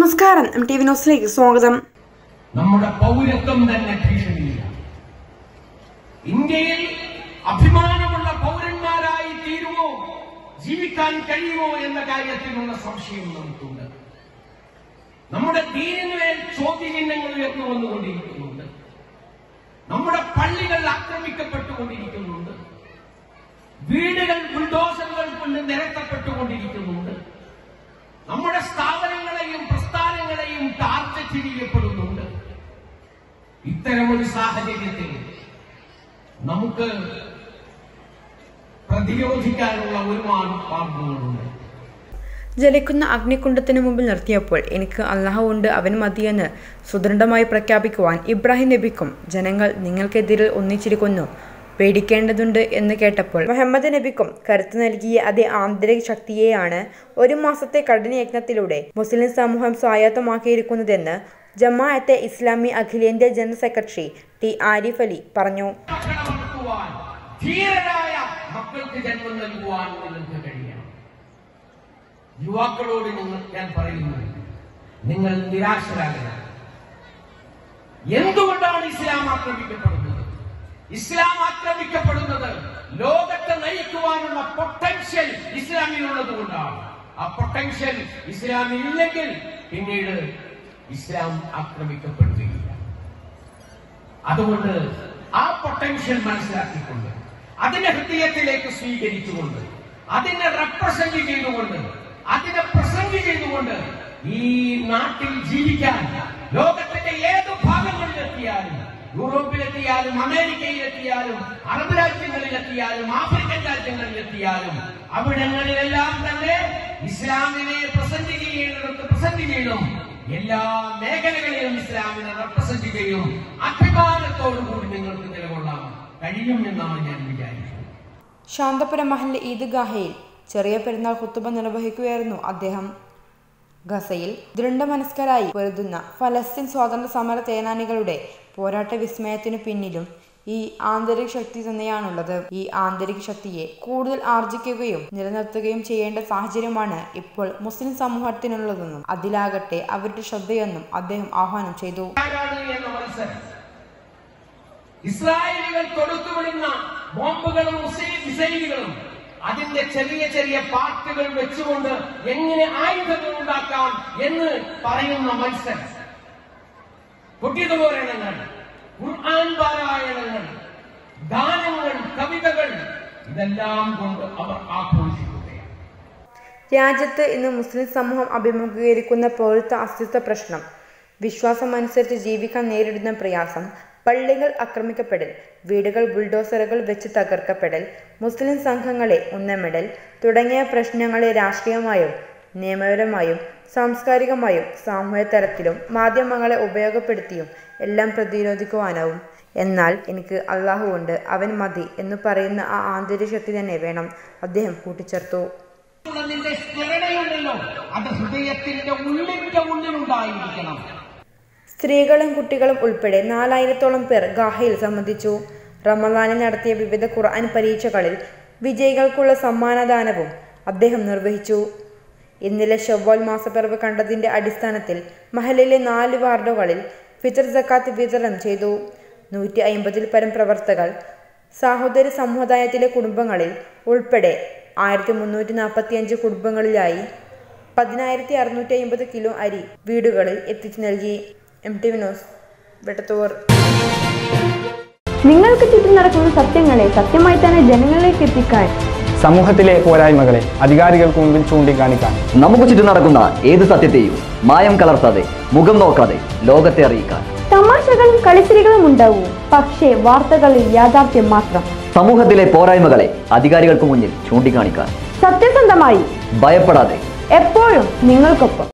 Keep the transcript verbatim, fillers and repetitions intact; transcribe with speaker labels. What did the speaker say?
Speaker 1: നമസ്കാരം, M T V ന്യൂസിലേക്ക് സ്വാഗതം.
Speaker 2: നമ്മുടെ പൗരത്വം തന്നെ ഭീഷണിയിലാണ്. ഇന്ത്യയിൽ അഭിമാനമുള്ള പൗരന്മാരായി തീരുമോ, ജീവിക്കാൻ കഴിയുമോ എന്ന കാര്യത്തിലുള്ള സംശയം നമുക്കുണ്ട്. നമ്മുടെ ദീനിനുമേൽ ചോദ്യചിഹ്നങ്ങൾ ഉയർന്നു വന്നുകൊണ്ടിരിക്കുന്നുണ്ട്. നമ്മുടെ പള്ളികൾ ആക്രമിക്കപ്പെട്ടുകൊണ്ടിരിക്കുന്നുണ്ട്. വീടുകൾ ബുൾഡോസറുകൾ കൊണ്ട് നിരത്തപ്പെട്ടുകൊണ്ടിരിക്കുന്നുണ്ട്. നമ്മുടെ സ്ഥാപനങ്ങളെയും പ്രസ്ഥാനങ്ങളെയും ടാർഗറ്റ് ചെയ്യപ്പെടുന്നുണ്ട്. ഇത്തരമൊരു സാഹചര്യത്തിൽ നമുക്ക് പ്രതിരോധിക്കാനുള്ള ഒരുപാട് മാർഗങ്ങളുണ്ട്.
Speaker 1: ജ്വലിക്കുന്ന അഗ്നികുണ്ഡത്തിനു മുമ്പിൽ നിർത്തിയപ്പോൾ എനിക്ക് അല്ലാഹു ഉണ്ട്, അവൻ മതിയെന്ന് സുദൃഢമായി പ്രഖ്യാപിക്കുവാൻ ഇബ്രാഹിം നബിക്കും ജനങ്ങൾ നിങ്ങൾക്കെതിരിൽ ഒന്നിച്ചിരിക്കുന്നു, പേടിക്കേണ്ടതുണ്ട് എന്ന് കേട്ടപ്പോൾ മുഹമ്മദ് നബിക്കും കരുത്ത് നൽകിയ അതേ ആന്തരിക ശക്തിയെയാണ് ഒരു മാസത്തെ കഠിനയജ്ഞത്തിലൂടെ മുസ്ലിം സമൂഹം സ്വായത്തമാക്കിയിരിക്കുന്നതെന്ന് ജമാഅത്തെ ഇസ്ലാമി അഖിലേന്ത്യാ general secretary T Arif Ali പറഞ്ഞു.
Speaker 2: യുവാക്കളോട് ഞാൻ പറയുന്നു, നിങ്ങൾ നിരാശരാകരുത്. എന്തുകൊണ്ടാണ് ഇസ്ലാം ആക്രമിക്കപ്പെടുന്നത്? ഇസ്ലാം ആക്രമിക്കപ്പെടുന്നത് ലോകത്തെ നയിക്കുവാനുള്ള പൊട്ടൻഷ്യൽ ഇസ്ലാമിനുള്ളത് കൊണ്ടാണ്. ആ പൊട്ടൻഷ്യൽ ഇസ്ലാമില്ലെങ്കിൽ പിന്നീട് ഇസ്ലാം ആക്രമിക്കപ്പെടുകയില്ല. അതുകൊണ്ട് ആ പൊട്ടൻഷ്യൽ മനസ്സിലാക്കിക്കൊണ്ട് അതിനെ ഹൃദയത്തിലേക്ക് സ്വീകരിച്ചുകൊണ്ട് അതിനെ റെപ്രസെന്റ് ചെയ്തുകൊണ്ട് അതിനെ പ്രസംഗം ചെയ്തുകൊണ്ട് ഈ നാട്ടിൽ ജീവിക്കാൻ ലോകത്തിന്റെ ഏത് ഭാഗങ്ങളിലെത്തിയാലും, യൂറോപ്പിലെത്തിയാലും അമേരിക്കയിലെത്തിയാലും അറബ് രാജ്യങ്ങളിലെത്തിയാലും ആഫ്രിക്കൻ രാജ്യങ്ങളിലെത്തിയാലും അവിടങ്ങളിലെല്ലാം തന്നെ ഇസ്ലാമിനെ പ്രസന്റ് ചെയ്യേണ്ടത് പ്രസന്റ് ചെയ്യണം. എല്ലാ മേഖലകളിലും ഇസ്ലാമിനെ റെപ്രസന്റ് ചെയ്യും. അഭിമാനത്തോടുകൂടി നിങ്ങൾക്ക് നിലകൊള്ളാൻ കഴിയും എന്നാണ് ഞാൻ വിചാരിക്കുന്നത്.
Speaker 1: ശാന്തപുരം മഹല്ല് ഈദ്ഗാഹയിൽ ചെറിയ പെരുന്നാൾ ഖുതുബ നിർവഹിക്കുകയായിരുന്നു അദ്ദേഹം. ഗസയിൽ ദൃഢമനസ്കരായി പൊരുതുന്ന ഫലസ്തീൻ സ്വാതന്ത്ര്യ സമര സേനാനികളുടെ പോരാട്ട വിസ്മയത്തിനു പിന്നിലും ഈ ആന്തരിക ശക്തി തന്നെയാണുള്ളത്. ഈ ആന്തരിക ശക്തിയെ കൂടുതൽ ആർജിക്കുകയും നിലനിർത്തുകയും ചെയ്യേണ്ട സാഹചര്യമാണ് ഇപ്പോൾ മുസ്ലിം സമൂഹത്തിനുള്ളതെന്നും അതിലാകട്ടെ അവരുടെ ശ്രദ്ധയെന്നും അദ്ദേഹം ആഹ്വാനം ചെയ്തു.
Speaker 2: ഇസ്രായേലികൾ തൊടുത്തുവിടുന്ന ബോംബുകളും മിസൈലുകളും അതിന്റെ ചെറിയ ചെറിയ പാർട്ടുകൾ വെച്ചുകൊണ്ട് എങ്ങനെ ആയുധങ്ങൾ ഉണ്ടാക്കാം എന്ന് പറയുന്ന മത്സരം, കുട്ടിതോരണങ്ങൾ, ഖുർആൻ പാരായണങ്ങൾ, ഗാനങ്ങൾ, കവിതകൾ, ഇതെല്ലാം കൊണ്ട് അവർ ആഘോഷിക്കുകയാണ്.
Speaker 1: രാജ്യത്ത് ഇന്ന് മുസ്ലിം സമൂഹം അഭിമുഖീകരിക്കുന്ന പൗരത്വ അസ്തിത്വ പ്രശ്നം, വിശ്വാസമനുസരിച്ച് ജീവിക്കാൻ നേരിടുന്ന പ്രയാസം, പള്ളികൾ ആക്രമിക്കപ്പെടൽ, വീടുകൾ ബുൾഡോസറുകൾ വെച്ച് തകർക്കപ്പെടൽ, മുസ്ലിം സംഘങ്ങളെ ഉന്നമിടൽ തുടങ്ങിയ പ്രശ്നങ്ങളെ രാഷ്ട്രീയമായും നിയമപരമായും സാംസ്കാരികമായും സാമൂഹ്യ തലത്തിലും മാധ്യമങ്ങളെ ഉപയോഗപ്പെടുത്തിയും എല്ലാം പ്രതിരോധിക്കുവാനാവും. എന്നാൽ എനിക്ക് അല്ലാഹു ഉണ്ട്, അവൻ മതി എന്ന് പറയുന്ന ആ ആന്തരിക ശക്തി തന്നെ വേണം, അദ്ദേഹം കൂട്ടിച്ചേർത്തു. സ്ത്രീകളും കുട്ടികളും ഉൾപ്പെടെ നാലായിരത്തോളം പേർ ഗാഹയിൽ സംബന്ധിച്ചു. റമദാനിൽ നടത്തിയ വിവിധ ഖുർആൻ പരീക്ഷകളിൽ വിജയികൾക്കുള്ള സമ്മാനദാനവും അദ്ദേഹം നിർവഹിച്ചു. ഇന്നലെ ശവ്വാൽ മാസപ്പിറവ് കണ്ടതിന്റെ അടിസ്ഥാനത്തിൽ മഹലിലെ നാല് വാർഡുകളിൽ ഫിത്ർ സക്കാത്ത് വിതരണം ചെയ്തു. നൂറ്റി അയിമ്പതിൽ പരം പ്രവർത്തകർ സാഹോദര്യ സമുദായത്തിലെ കുടുംബങ്ങളിൽ ഉൾപ്പെടെ ആയിരത്തി മുന്നൂറ്റി നാൽപ്പത്തി അഞ്ച് കുടുംബങ്ങളിലായി പതിനായിരത്തി അറുന്നൂറ്റി അമ്പത് കിലോ അരി വീടുകളിൽ എത്തിച്ചു നൽകി. M T V news, Vettathur.
Speaker 3: നിങ്ങൾക്ക് ചുറ്റും നടക്കുന്ന സത്യങ്ങളെ സത്യമായി തന്നെ ജനങ്ങളിലേക്ക് എത്തിക്കാൻ,
Speaker 4: സമൂഹത്തിലെ പോരായ്മകളെ അധികാരികൾക്ക് മുമ്പിൽ ചൂണ്ടിക്കാണിക്കാൻ,
Speaker 5: നമുക്ക് ചുറ്റും നടക്കുന്ന ഏത് സത്യത്തെയും മായം കലർത്താതെ മുഖം നോക്കാതെ ലോകത്തെ അറിയിക്കാൻ.
Speaker 3: തമാശകളും കളിച്ചിരികളും ഉണ്ടാവും, പക്ഷേ വാർത്തകളിൽ യാഥാർത്ഥ്യം മാത്രം.
Speaker 5: സമൂഹത്തിലെ പോരായ്മകളെ അധികാരികൾക്ക് മുന്നിൽ ചൂണ്ടിക്കാണിക്കാൻ,
Speaker 3: സത്യസന്ധമായി,
Speaker 5: ഭയപ്പെടാതെ,
Speaker 3: എപ്പോഴും നിങ്ങൾക്കൊപ്പം.